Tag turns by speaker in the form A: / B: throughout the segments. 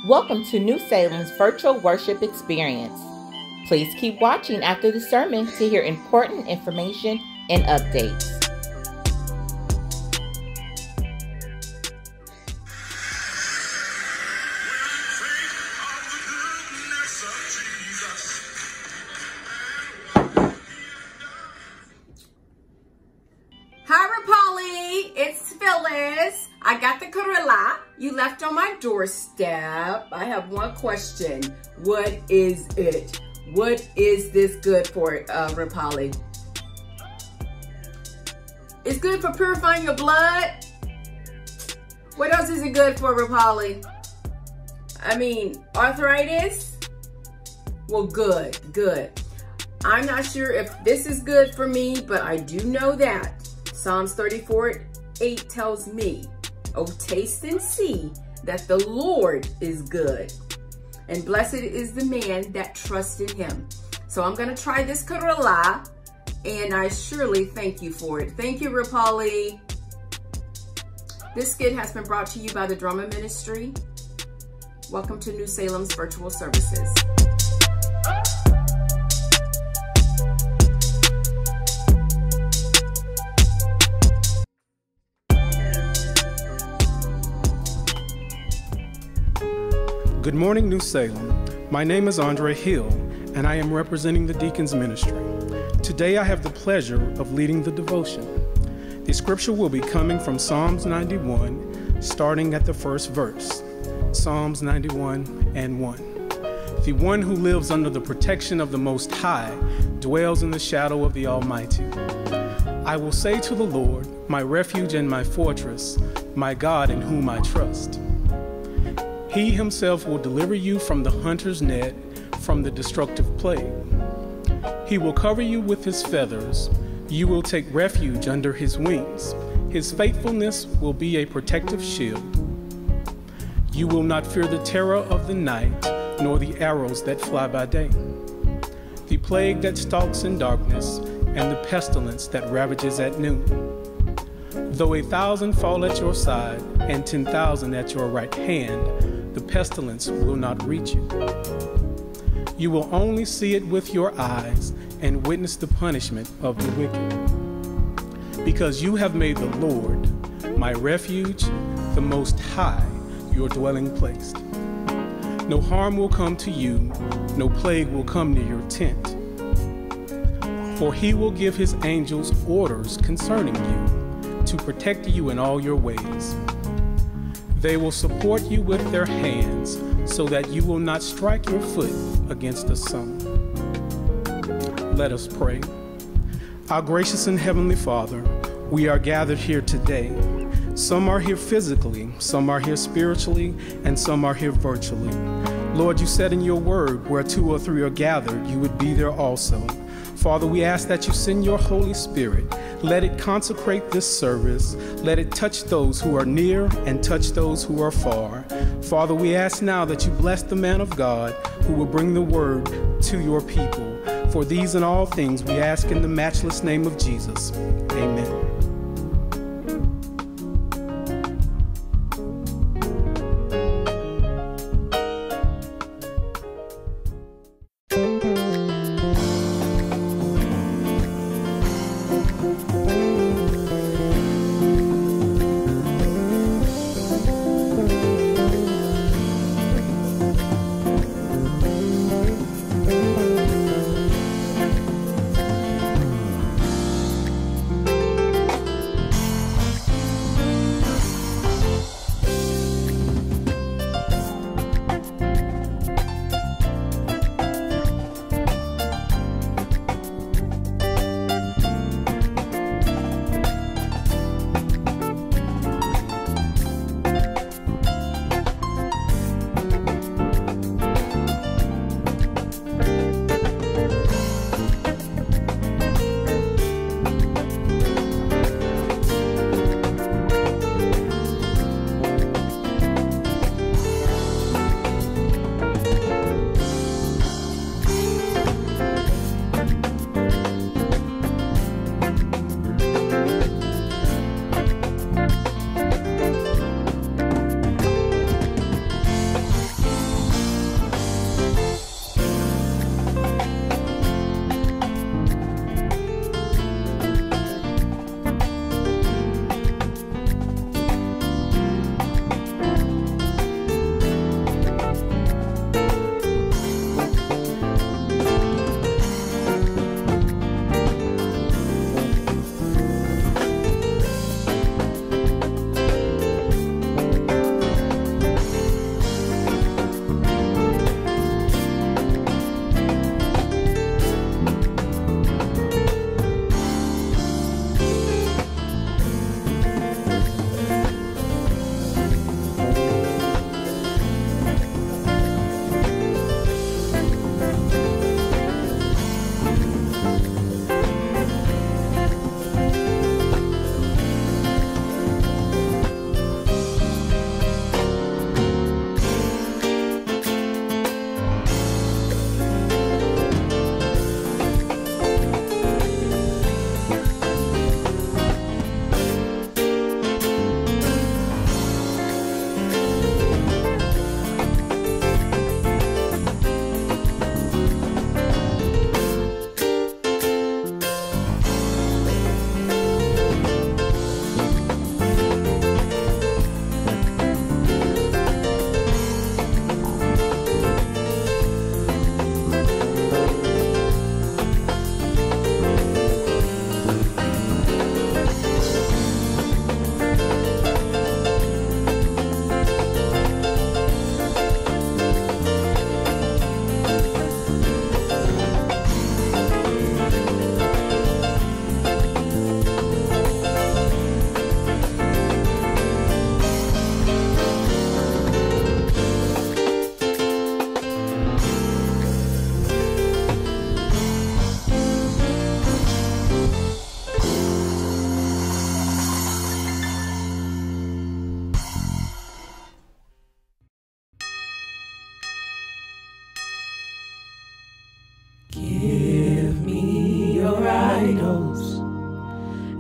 A: Welcome to New Salem's virtual worship experience. Please keep watching after the sermon to hear important information and updates.
B: It's Phyllis. I got the Corella you left on my doorstep. I have one question. What is it? What is this good for, Rapali? It's good for purifying your blood. What else is it good for, Rapali? I mean, arthritis? Well, good. I'm not sure if this is good for me, but I do know that Psalms 34:8 tells me, "Oh, taste and see that the Lord is good, and blessed is the man that trusts in him." So I'm gonna try this Corella, and I surely thank you for it. Thank you, Rapali. This skit has been brought to you by the Drama Ministry. Welcome to New Salem's virtual services.
C: Good morning, New Salem. My name is Andre Hill, and I am representing the Deacons Ministry. Today I have the pleasure of leading the devotion. The scripture will be coming from Psalms 91, starting at the first verse. Psalms 91:1. The one who lives under the protection of the Most High dwells in the shadow of the Almighty. I will say to the Lord, my refuge and my fortress, my God in whom I trust. He himself will deliver you from the hunter's net, from the destructive plague. He will cover you with his feathers. You will take refuge under his wings. His faithfulness will be a protective shield. You will not fear the terror of the night, nor the arrows that fly by day, the plague that stalks in darkness, and the pestilence that ravages at noon. Though 1,000 fall at your side and 10,000 at your right hand, the pestilence will not reach you. You will only see it with your eyes and witness the punishment of the wicked. Because you have made the Lord, my refuge, the Most High, your dwelling place. No harm will come to you, no plague will come near your tent. For he will give his angels orders concerning you, to protect you in all your ways. They will support you with their hands, so that you will not strike your foot against a stone. Let us pray. Our gracious and heavenly Father, we are gathered here today. Some are here physically, some are here spiritually, and some are here virtually. Lord, you said in your word, where 2 or 3 are gathered, you would be there also. Father, we ask that you send your Holy Spirit. Let it consecrate this service. Let it touch those who are near and touch those who are far. Father, we ask now that you bless the man of God who will bring the word to your people. For these and all things we ask in the matchless name of Jesus. Amen.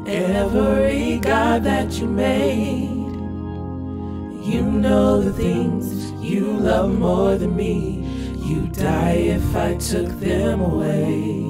D: every God that you made. You know the things you love more than me. You'd die if I took them away.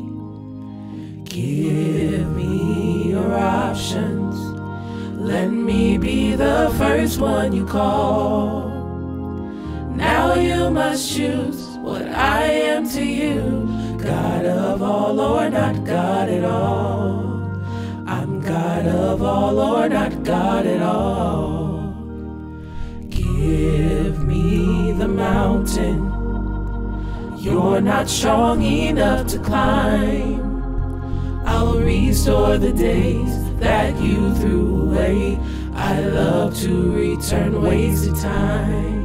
D: Give me your options. Let me be the first one you call. Now you must choose what I am to you. God of all or not God at all. I'm God of all or not God at all. Give me the mountain you're not strong enough to climb. I'll restore the days that you threw away. I love to return wasted time.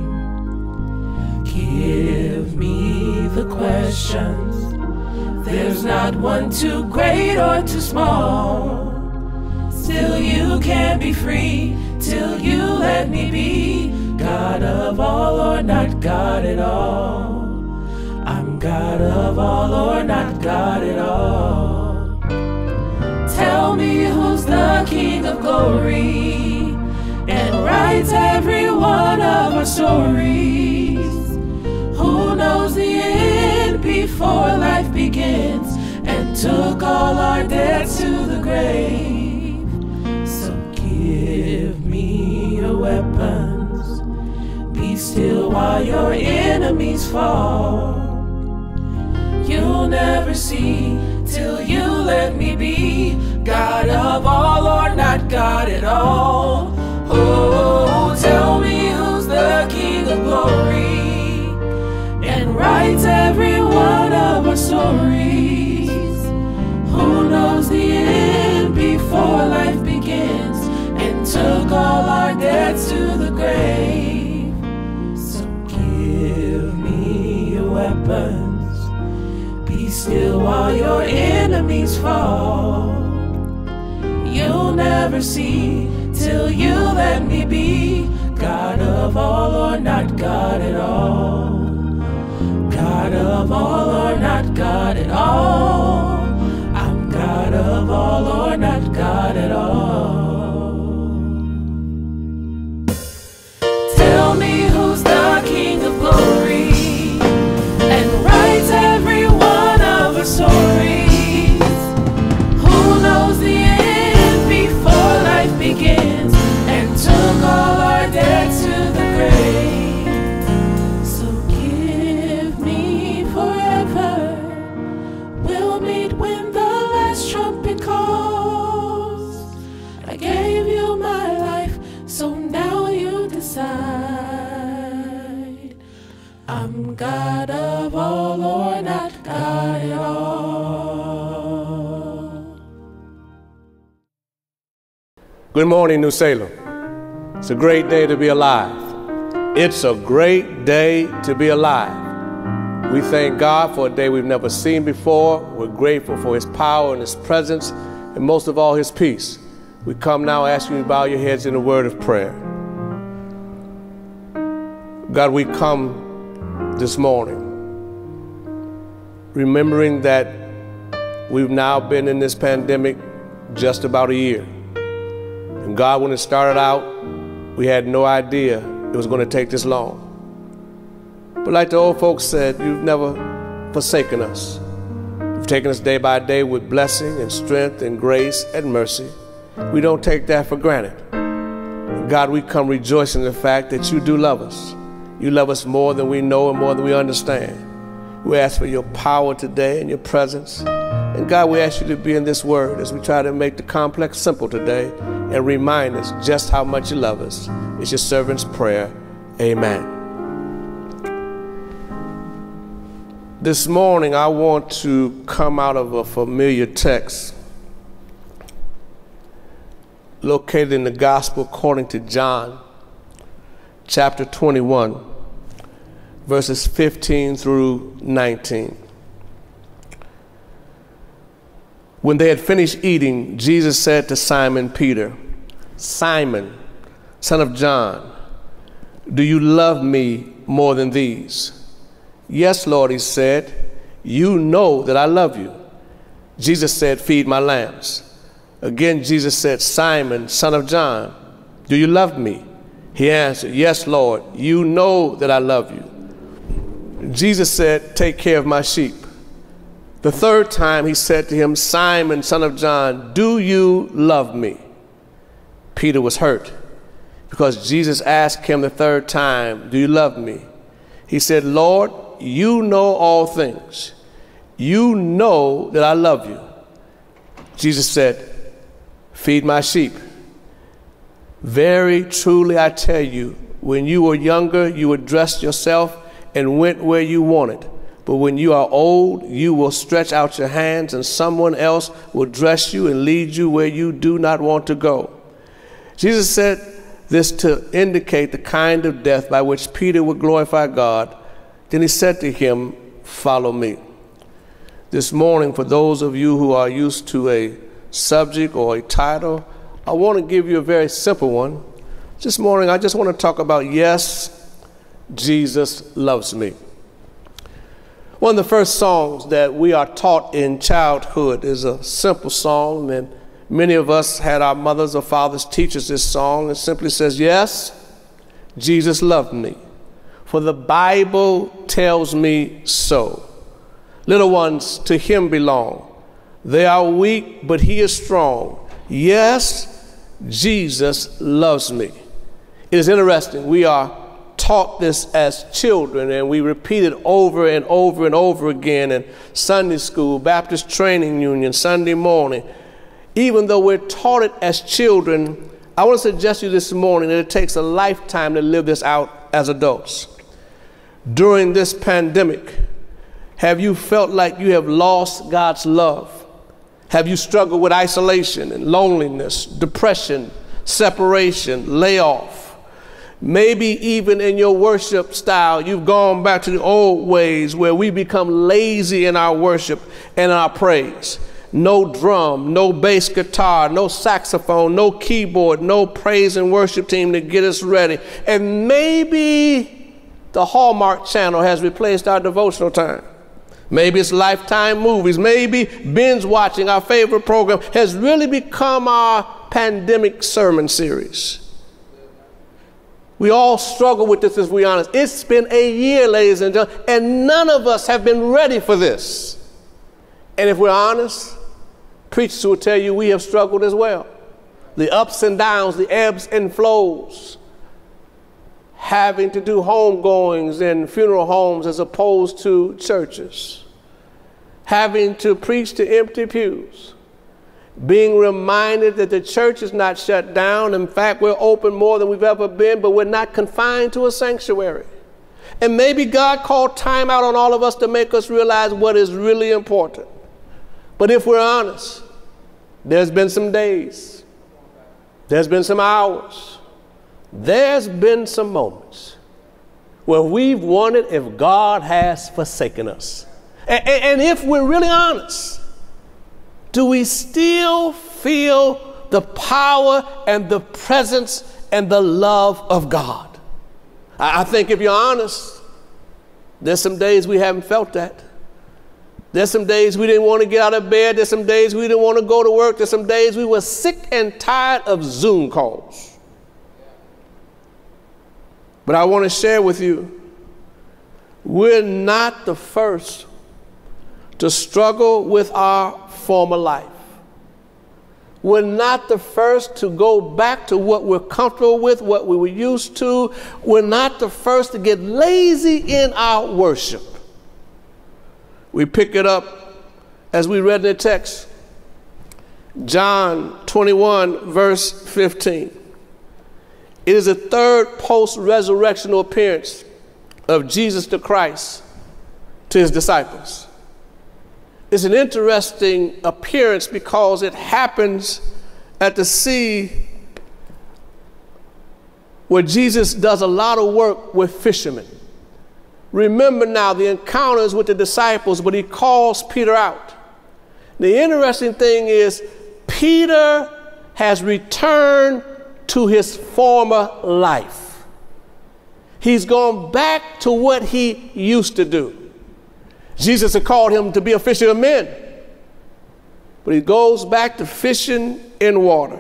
D: Give me the questions. There's not one too great or too small. Still you can be free till you let me be God of all or not God at all. I'm God of all or not God at all. Tell me who's the King of glory and writes every one of our stories. Who knows the end before life begins and took all our debts to the grave. So give me your weapons. Be still while your enemies fall. You'll never see till you let me be God of all or not God at all. Oh, tell me who's the King of glory and writes every one of our stories. Who knows the end before life begins and took all our debts to the grave. So give me your weapons. Be still while your enemies fall. You'll never see till you let me be God of all or not God at all. God of all or not God at all. I'm God of all or not God at all. Tell me who's the King of glory and writes every one of our stories. Who knows the end before life begins and took all our debts to the grave. So give me forever. We'll meet when the last trumpet calls. I gave you my life, so now you decide. I'm God of all or not God at all.
E: Good morning, New Salem. It's a great day to be alive. It's a great day to be alive. We thank God for a day we've never seen before. We're grateful for His power and His presence, and most of all, His peace. We come now asking you to bow your heads in a word of prayer. God, we come this morning remembering that we've now been in this pandemic just about a year. And God, when it started out, we had no idea it was going to take this long. But like the old folks said, you've never forsaken us. You've taken us day by day with blessing and strength and grace and mercy. We don't take that for granted. And God, we come rejoicing in the fact that you do love us. You love us more than we know and more than we understand. We ask for your power today and your presence. And God, we ask you to be in this word as we try to make the complex simple today and remind us just how much you love us. It's your servant's prayer. Amen. This morning, I want to come out of a familiar text located in the Gospel according to John, chapter 21, verses 15 through 19. When they had finished eating, Jesus said to Simon Peter, "Simon, son of John, do you love me more than these?" "Yes, Lord," he said, "you know that I love you." Jesus said, "Feed my lambs." Again, Jesus said, Simon, son of John, do you love me? He answered, yes, Lord, you know that I love you. Jesus said, take care of my sheep. The third time he said to him, Simon, son of John, do you love me? Peter was hurt because Jesus asked him the third time, do you love me? He said, Lord, you know all things. You know that I love you. Jesus said, feed my sheep. Very truly I tell you, when you were younger, you would dress yourself and went where you wanted. But when you are old, you will stretch out your hands and someone else will dress you and lead you where you do not want to go. Jesus said this to indicate the kind of death by which Peter would glorify God. Then he said to him, follow me. This morning, for those of you who are used to a subject or a title, I want to give you a very simple one. This morning, I just want to talk about, yes, Jesus loves me. One of the first songs that we are taught in childhood is a simple song, and many of us had our mothers or fathers teach us this song. It simply says, yes, Jesus loved me, for the Bible tells me so. Little ones to him belong. They are weak, but he is strong. Yes, Jesus loves me. It is interesting. We are taught this as children, and we repeat it over and over and over again in Sunday school, Baptist training union, Sunday morning. Even though we're taught it as children, I want to suggest to you this morning that it takes a lifetime to live this out as adults. During this pandemic, have you felt like you have lost God's love? Have you struggled with isolation and loneliness, depression, separation, layoff? Maybe even in your worship style, you've gone back to the old ways where we become lazy in our worship and our praise. No drum, no bass guitar, no saxophone, no keyboard, no praise and worship team to get us ready. And maybe the Hallmark Channel has replaced our devotional time. Maybe it's Lifetime movies. Maybe binge watching, our favorite program, has really become our pandemic sermon series. We all struggle with this, if we're honest. It's been a year, ladies and gentlemen, and none of us have been ready for this. And if we're honest, preachers will tell you we have struggled as well. The ups and downs, the ebbs and flows. Having to do homegoings in funeral homes as opposed to churches. Having to preach to empty pews. Being reminded that the church is not shut down. In fact, we're open more than we've ever been, but we're not confined to a sanctuary. And maybe God called time out on all of us to make us realize what is really important. But if we're honest, there's been some days, there's been some hours, there's been some moments where we've wondered if God has forsaken us. And if we're really honest, do we still feel the power and the presence and the love of God? I think if you're honest, there's some days we haven't felt that. There's some days we didn't want to get out of bed. There's some days we didn't want to go to work. There's some days we were sick and tired of Zoom calls. But I want to share with you, we're not the first to struggle with our former life. We're not the first to go back to what we're comfortable with, what we were used to. We're not the first to get lazy in our worship. We pick it up as we read in the text, John 21, verse 15. It is the third post-resurrectional appearance of Jesus the Christ to his disciples. It's an interesting appearance because it happens at the sea where Jesus does a lot of work with fishermen. Remember now the encounters with the disciples, but he calls Peter out. The interesting thing is Peter has returned to his former life. He's gone back to what he used to do. Jesus had called him to be a fisher of men. But he goes back to fishing in water.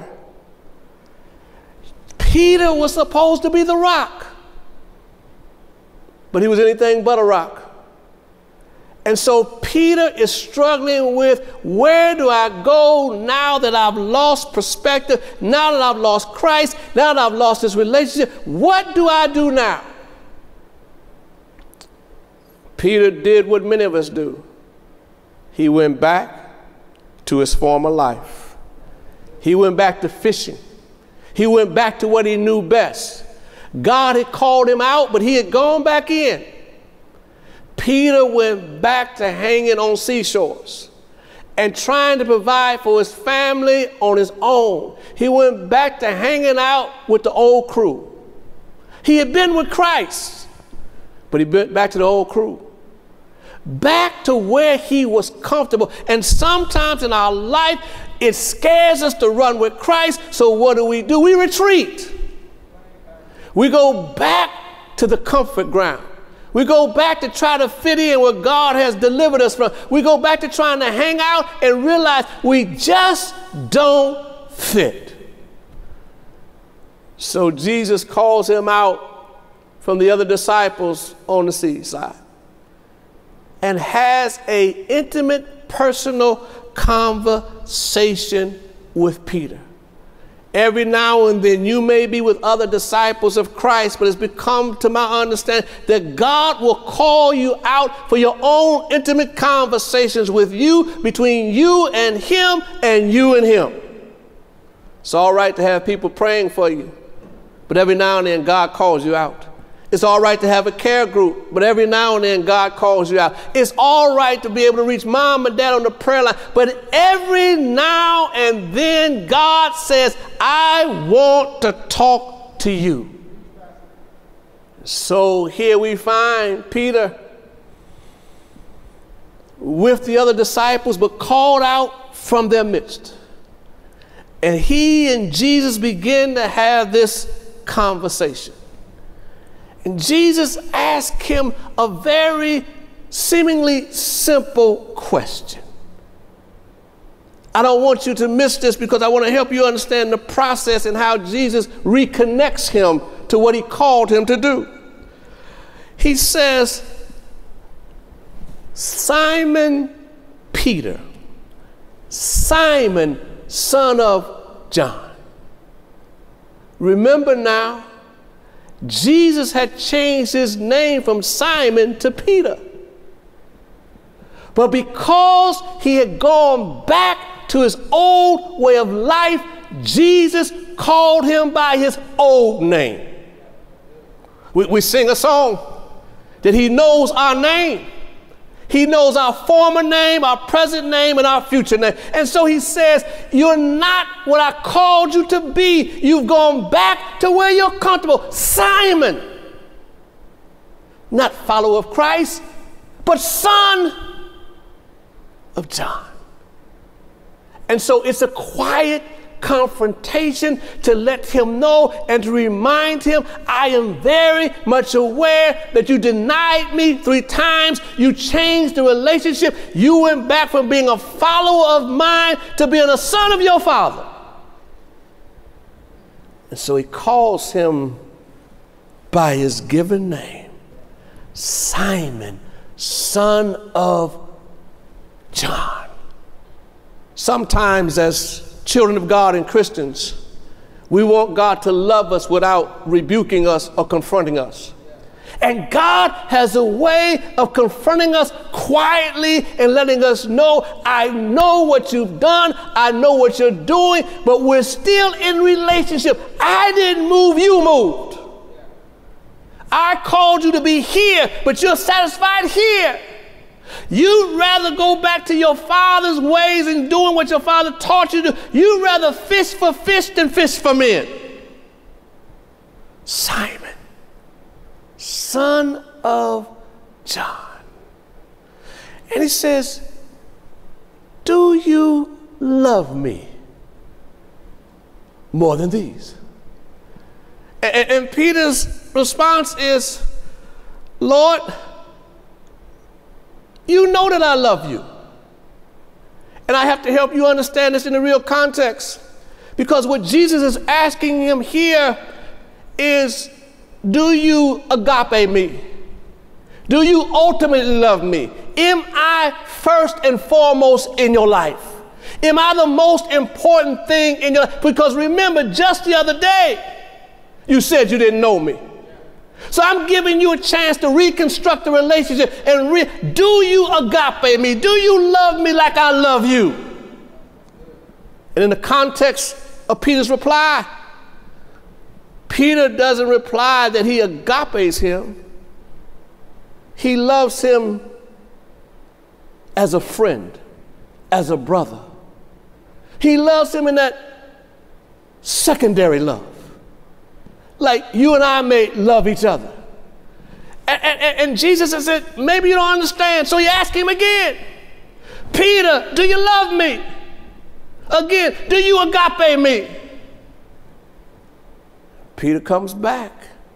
E: Peter was supposed to be the rock, but he was anything but a rock. And so Peter is struggling with, where do I go now that I've lost perspective, now that I've lost Christ, now that I've lost this relationship? What do I do now? Peter did what many of us do. He went back to his former life. He went back to fishing. He went back to what he knew best. God had called him out, but he had gone back in. Peter went back to hanging on seashores and trying to provide for his family on his own. He went back to hanging out with the old crew. He had been with Christ, but he went back to the old crew. Back to where he was comfortable. And sometimes in our life, it scares us to run with Christ. So what do? We retreat. We go back to the comfort ground. We go back to try to fit in where God has delivered us from. We go back to trying to hang out and realize we just don't fit. So Jesus calls him out from the other disciples on the seaside and has an intimate, personal conversation with Peter. Every now and then you may be with other disciples of Christ, but it's become, to my understanding, that God will call you out for your own intimate conversations with you, between you and him and you and him. It's all right to have people praying for you, but every now and then God calls you out. It's all right to have a care group, but every now and then God calls you out. It's all right to be able to reach mom and dad on the prayer line, but every now and then God says, I want to talk to you. So here we find Peter with the other disciples, but called out from their midst. And he and Jesus begin to have this conversation. And Jesus asked him a very seemingly simple question. I don't want you to miss this because I want to help you understand the process and how Jesus reconnects him to what he called him to do. He says, Simon Peter, Simon, son of John. Remember now, Jesus had changed his name from Simon to Peter. But because he had gone back to his old way of life, Jesus called him by his old name. We sing a song that he knows our name. He knows our former name, our present name, and our future name. And so he says, you're not what I called you to be. You've gone back to where you're comfortable. Simon, not follower of Christ, but son of John. And so it's a quiet confrontation to let him know and to remind him, I am very much aware that you denied me 3 times. You changed the relationship. You went back from being a follower of mine to being a son of your father. And so he calls him by his given name, Simon, son of John. Sometimes as children of God and Christians, we want God to love us without rebuking us or confronting us. And God has a way of confronting us quietly and letting us know, I know what you've done, I know what you're doing, but we're still in relationship. I didn't move, you moved. I called you to be here, but you're satisfied here. You'd rather go back to your father's ways and doing what your father taught you to do. You'd rather fish for fish than fish for men. Simon, son of John. And he says, do you love me more than these? And Peter's response is, Lord, you know that I love you. And I have to help you understand this in the real context. Because what Jesus is asking him here is, do you agape me? Do you ultimately love me? Am I first and foremost in your life? Am I the most important thing in your life? Because remember, just the other day, you said you didn't know me. So I'm giving you a chance to reconstruct the relationship and do you agape me? Do you love me like I love you? And in the context of Peter's reply, Peter doesn't reply that he agapes him. He loves him as a friend, as a brother. He loves him in that secondary love. Like you and I may love each other. And Jesus has said, maybe you don't understand. So he asked him again, Peter, do you love me? Again, do you agape me? Peter comes back.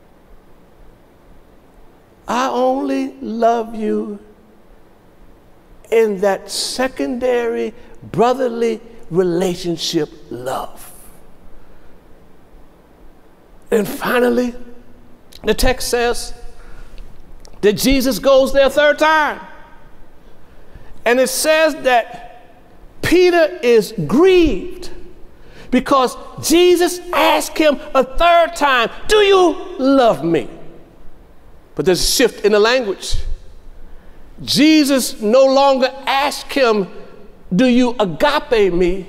E: I only love you in that secondary brotherly relationship love. And finally, the text says that Jesus goes there a third time. And it says that Peter is grieved because Jesus asked him a third time, do you love me? But there's a shift in the language. Jesus no longer asked him, do you agape me?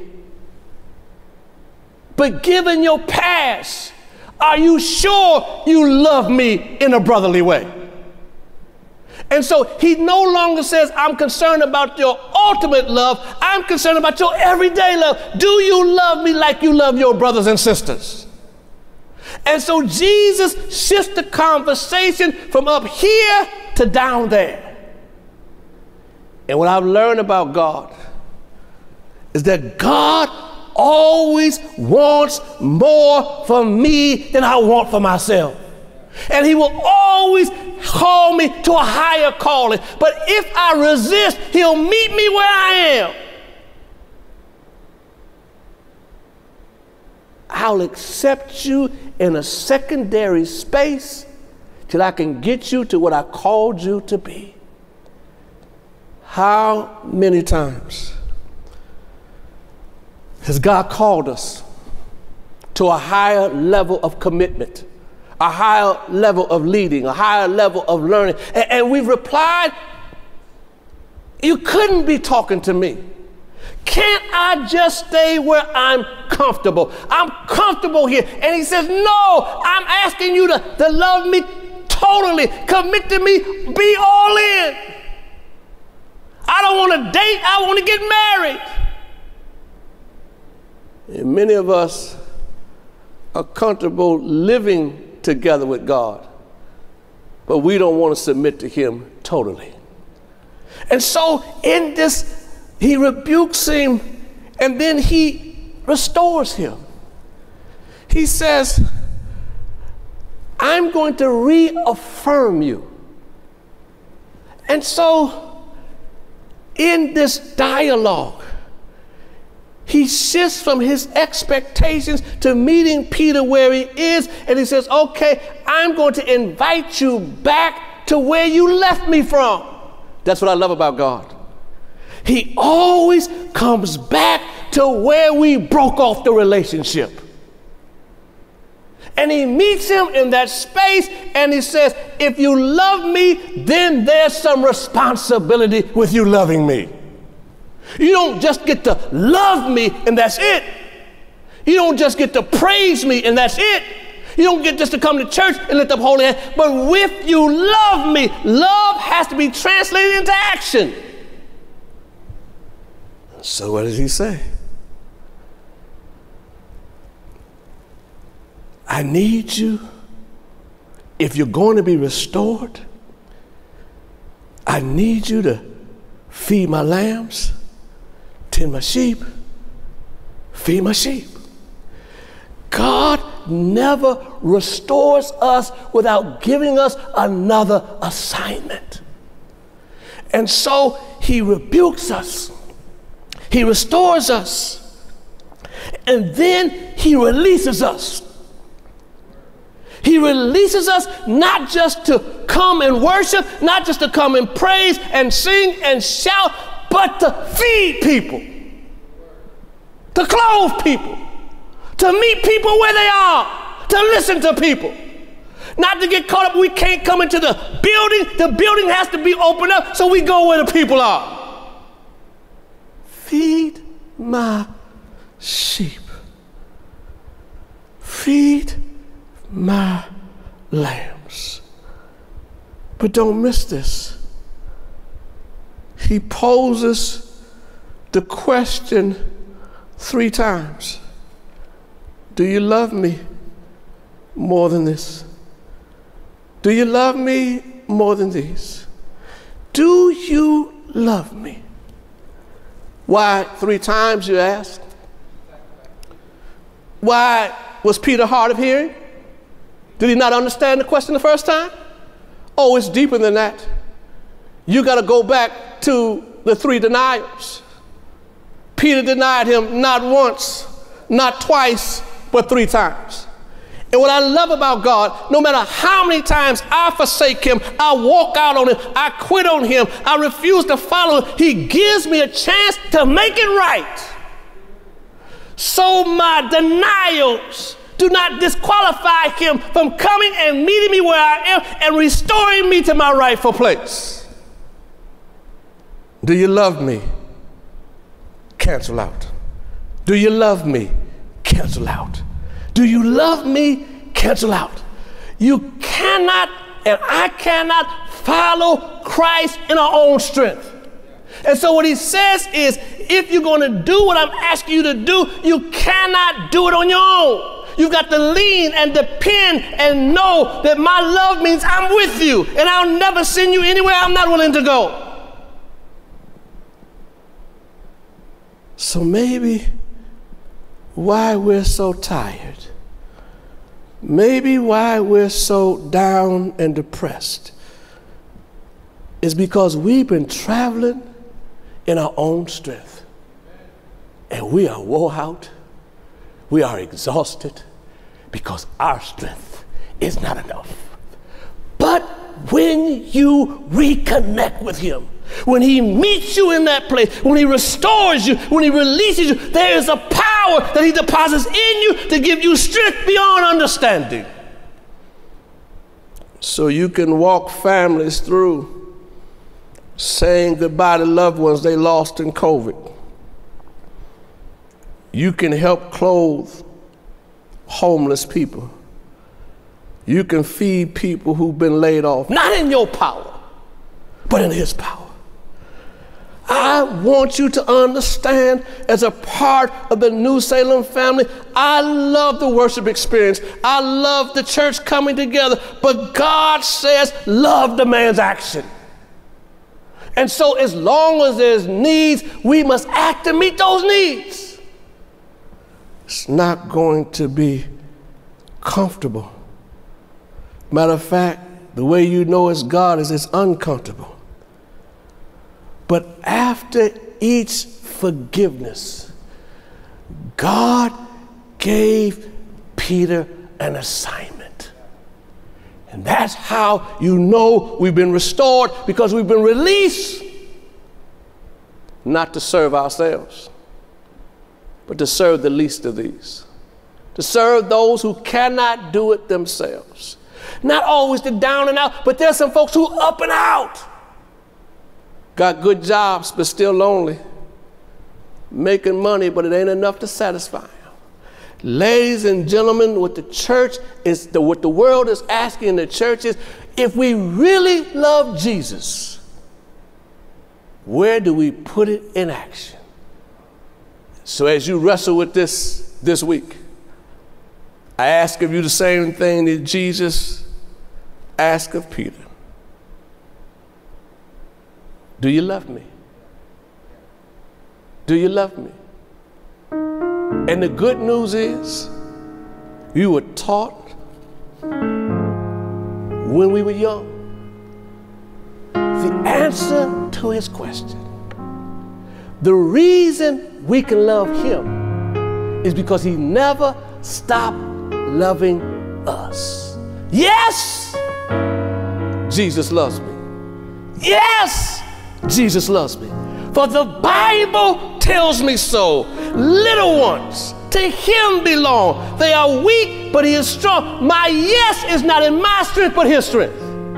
E: But given your past, are you sure you love me in a brotherly way? And so he no longer says, I'm concerned about your ultimate love. I'm concerned about your everyday love. Do you love me like you love your brothers and sisters? And so Jesus shifts the conversation from up here to down there. And what I've learned about God is that God always wants more for me than I want for myself. And he will always call me to a higher calling. But if I resist, he'll meet me where I am. I'll accept you in a secondary space till I can get you to what I called you to be. How many times has God called us to a higher level of commitment, a higher level of leading, a higher level of learning? And we've replied, you couldn't be talking to me. Can't I just stay where I'm comfortable? I'm comfortable here. And he says, no, I'm asking you to love me totally, commit to me, be all in. I don't want to date, I want to get married. And many of us are comfortable living together with God, but we don't want to submit to him totally. And so in this, he rebukes him and then he restores him. He says, I'm going to reaffirm you. And so in this dialogue, he shifts from his expectations to meeting Peter where he is, and he says, okay, I'm going to invite you back to where you left me from. That's what I love about God. He always comes back to where we broke off the relationship. And he meets him in that space, and he says, if you love me, then there's some responsibility with you loving me. You don't just get to love me and that's it. You don't just get to praise me and that's it. You don't get just to come to church and lift up holy hands. But if you love me, love has to be translated into action. So what does he say? I need you, if you're going to be restored, I need you to feed my lambs, tend my sheep, feed my sheep. God never restores us without giving us another assignment. And so he rebukes us. He restores us. And then he releases us. He releases us not just to come and worship, not just to come and praise and sing and shout, but to feed people, to clothe people, to meet people where they are, to listen to people. Not to get caught up, we can't come into the building. The building has to be opened up, so we go where the people are. Feed my sheep. Feed my lambs. But don't miss this. He poses the question 3 times. Do you love me more than this? Do you love me more than these? Do you love me? Why 3 times, you ask? Why was Peter hard of hearing? Did he not understand the question the first time? Oh, it's deeper than that. You got to go back to the 3 denials. Peter denied him not once, not twice, but 3 times. And what I love about God, no matter how many times I forsake him, I walk out on him, I quit on him, I refuse to follow him, he gives me a chance to make it right. So my denials do not disqualify him from coming and meeting me where I am and restoring me to my rightful place. Do you love me? Cancel out. Do you love me? Cancel out. Do you love me? Cancel out. You cannot and I cannot follow Christ in our own strength. And so what he says is, if you're going to do what I'm asking you to do, you cannot do it on your own. You've got to lean and depend and know that my love means I'm with you and I'll never send you anywhere I'm not willing to go. So maybe why we're so tired, maybe why we're so down and depressed, is because we've been traveling in our own strength. And we are wore out, we are exhausted, because our strength is not enough. But when you reconnect with him, when he meets you in that place, when he restores you, when he releases you, there is a power that he deposits in you to give you strength beyond understanding. So you can walk families through saying goodbye to loved ones they lost in COVID. You can help clothe homeless people. You can feed people who've been laid off, not in your power, but in his power. I want you to understand, as a part of the New Salem family, I love the worship experience. I love the church coming together, but God says love demands action. And so as long as there's needs, we must act to meet those needs. It's not going to be comfortable. Matter of fact, the way you know it's God is it's uncomfortable. But after each forgiveness, God gave Peter an assignment. And that's how you know we've been restored, because we've been released not to serve ourselves, but to serve the least of these, to serve those who cannot do it themselves. Not always the down and out, but there's some folks who up and out. Got good jobs, but still lonely. Making money, but it ain't enough to satisfy them. Ladies and gentlemen, what the church is, what the world is asking the church is, if we really love Jesus, where do we put it in action? So as you wrestle with this week, I ask of you the same thing that Jesus asked of Peter. Do you love me? Do you love me? And the good news is, you were taught when we were young the answer to his question. The reason we can love him is because he never stopped loving us. Yes, Jesus loves me. Yes, Jesus loves me. For the Bible tells me so. Little ones, to him belong. They are weak, but he is strong. My yes is not in my strength, but his strength.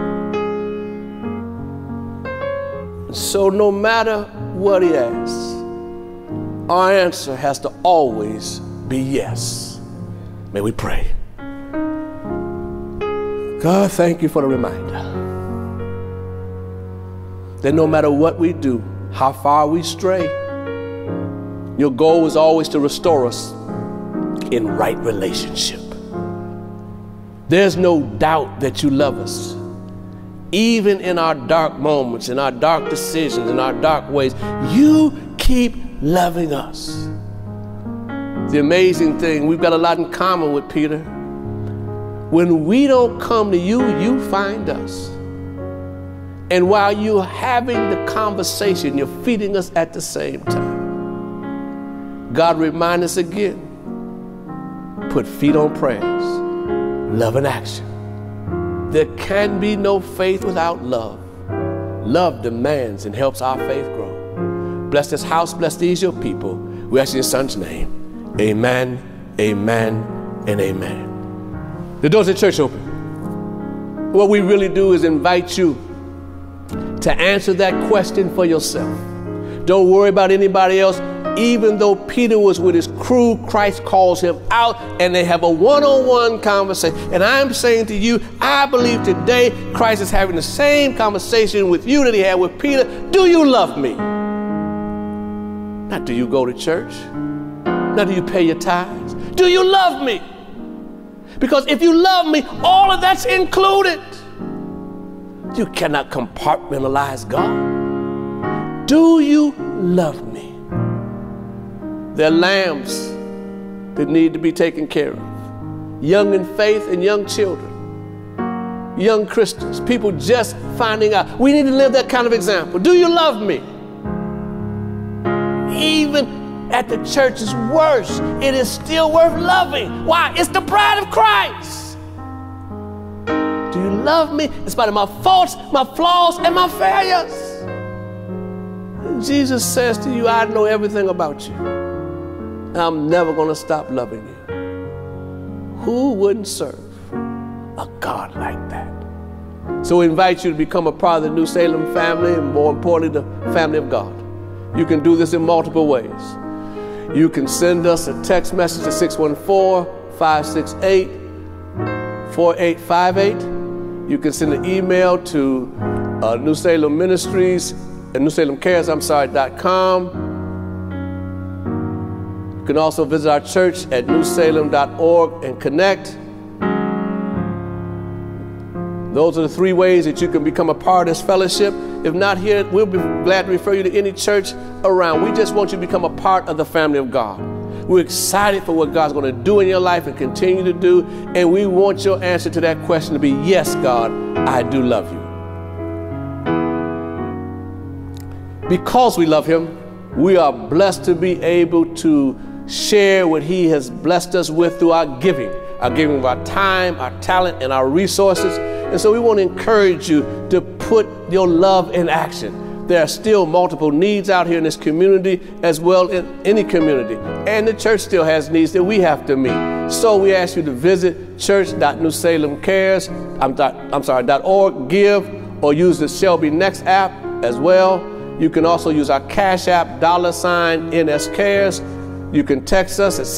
E: So no matter what he asks, our answer has to always be yes. May we pray. God, thank you for the reminder that no matter what we do, how far we stray, your goal is always to restore us in right relationship. There's no doubt that you love us. Even in our dark moments, in our dark decisions, in our dark ways, you keep loving us. The amazing thing, we've got a lot in common with Peter. When we don't come to you, you find us. And while you're having the conversation, you're feeding us at the same time. God, remind us again, put feet on prayers, love in action. There can be no faith without love. Love demands and helps our faith grow. Bless this house, bless these your people. We ask in your son's name. Amen, amen, and amen. The doors of the church open. What we really do is invite you to answer that question for yourself. Don't worry about anybody else. Even though Peter was with his crew, Christ calls him out and they have a one-on-one conversation. And I'm saying to you, I believe today Christ is having the same conversation with you that he had with Peter. Do you love me? Not do you go to church? Not do you pay your tithes? Do you love me? Because if you love me, all of that's included. You cannot compartmentalize God. Do you love me? There are lambs that need to be taken care of. Young in faith and young children. Young Christians, people just finding out. We need to live that kind of example. Do you love me? Even at the church's worst, it is still worth loving. Why? It's the bride of Christ. Do you love me in spite of my faults, my flaws, and my failures? And Jesus says to you, I know everything about you. And I'm never going to stop loving you. Who wouldn't serve a God like that? So we invite you to become a part of the New Salem family, and more importantly, the family of God. You can do this in multiple ways. You can send us a text message at 614-568-4858. You can send an email to New Salem Ministries at newsalemcares.com. You can also visit our church at newsalem.org and connect. Those are the three ways that you can become a part of this fellowship. If not here, we'll be glad to refer you to any church around. We just want you to become a part of the family of God. We're excited for what God's going to do in your life and continue to do. And we want your answer to that question to be, yes, God, I do love you. Because we love him, we are blessed to be able to share what he has blessed us with through our giving of our time, our talent, and our resources. And so we want to encourage you to put your love in action. There are still multiple needs out here in this community, as well in any community. And the church still has needs that we have to meet. So we ask you to visit church.newsalemcares.org, give, or use the Shelby Next app as well. You can also use our Cash App, $NSCares. You can text us at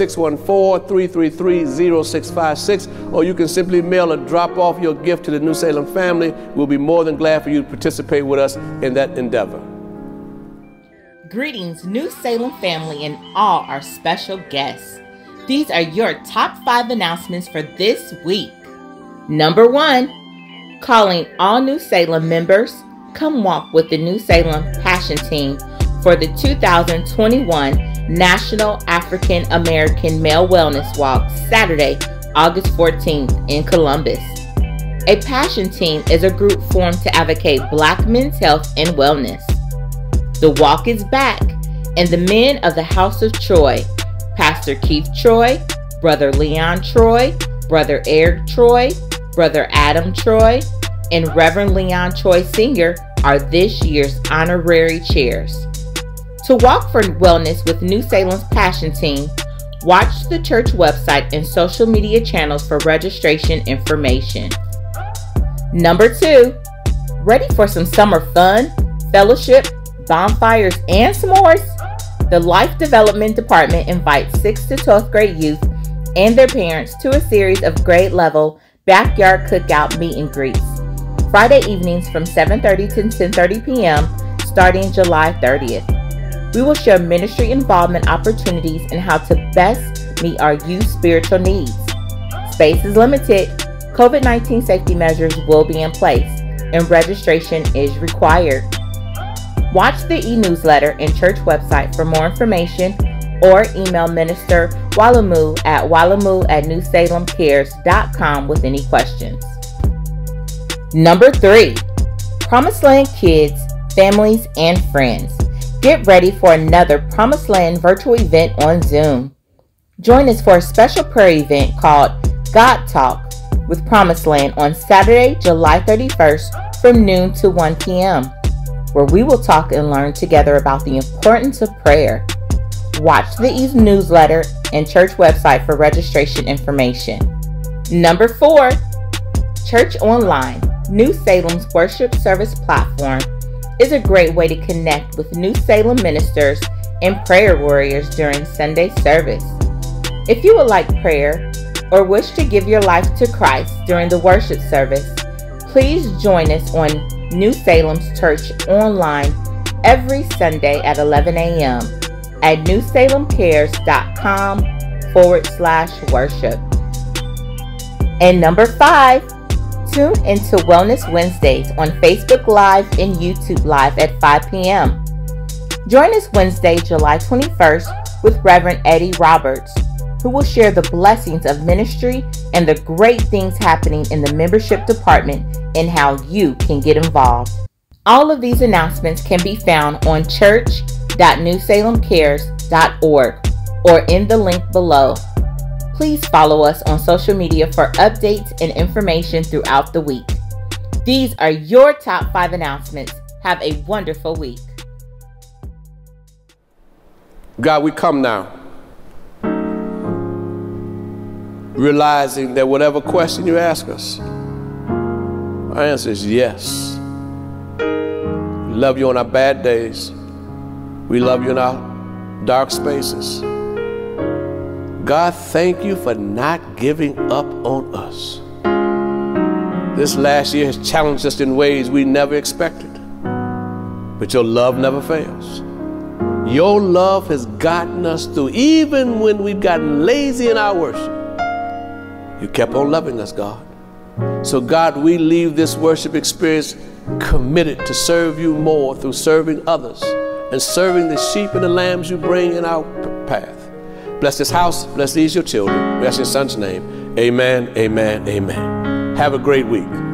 E: 614-333-0656, or you can simply mail or drop off your gift to the New Salem family. We'll be more than glad for you to participate with us in that endeavor.
A: Greetings, New Salem family and all our special guests. These are your top 5 announcements for this week. Number 1, calling all New Salem members, come walk with the New Salem Passion Team for the 2021 National African American Male Wellness Walk, Saturday, August 14th in Columbus. A Passion Team is a group formed to advocate Black men's health and wellness. The walk is back, and the men of the House of Troy, Pastor Keith Troy, Brother Leon Troy, Brother Eric Troy, Brother Adam Troy, and Reverend Leon Troy Sr. are this year's honorary chairs. To walk for wellness with New Salem's Passion Team, watch the church website and social media channels for registration information. Number 2, ready for some summer fun, fellowship, bonfires, and s'mores? The Life Development Department invites 6th to 12th grade youth and their parents to a series of grade level backyard cookout meet and greets. Friday evenings from 7:30 to 10:30 p.m. starting July 30th. We will share ministry involvement opportunities and how to best meet our youth spiritual needs. Space is limited, COVID-19 safety measures will be in place, and registration is required. Watch the e-newsletter and church website for more information, or email Minister Walamu at walamu@newsalemcares.com with any questions. Number 3, Promiseland Kids, Families, and Friends. Get ready for another Promiseland virtual event on Zoom. Join us for a special prayer event called God Talk with Promiseland on Saturday, July 31st from noon to 1 p.m., where we will talk and learn together about the importance of prayer. Watch the e-newsletter and church website for registration information. Number 4, Church Online, New Salem's worship service platform, is a great way to connect with New Salem ministers and prayer warriors during Sunday service. If you would like prayer or wish to give your life to Christ during the worship service, please join us on New Salem's Church Online every Sunday at 11 a.m. at newsalemcares.com/worship. And number 5, tune into Wellness Wednesdays on Facebook Live and YouTube Live at 5 p.m. Join us Wednesday, July 21st with Reverend Eddie Roberts, who will share the blessings of ministry and the great things happening in the membership department and how you can get involved. All of these announcements can be found on church.newsalemcares.org or in the link below. Please follow us on social media for updates and information throughout the week. These are your top 5 announcements. Have a wonderful week.
E: God, we come now, realizing that whatever question you ask us, our answer is yes. We love you on our bad days. We love you in our dark spaces. God, thank you for not giving up on us. This last year has challenged us in ways we never expected, but your love never fails. Your love has gotten us through, even when we've gotten lazy in our worship. You kept on loving us, God. So God, we leave this worship experience committed to serve you more through serving others and serving the sheep and the lambs you bring in our path. Bless this house, bless these your children. We ask in your son's name. Amen, amen, amen. Have a great week.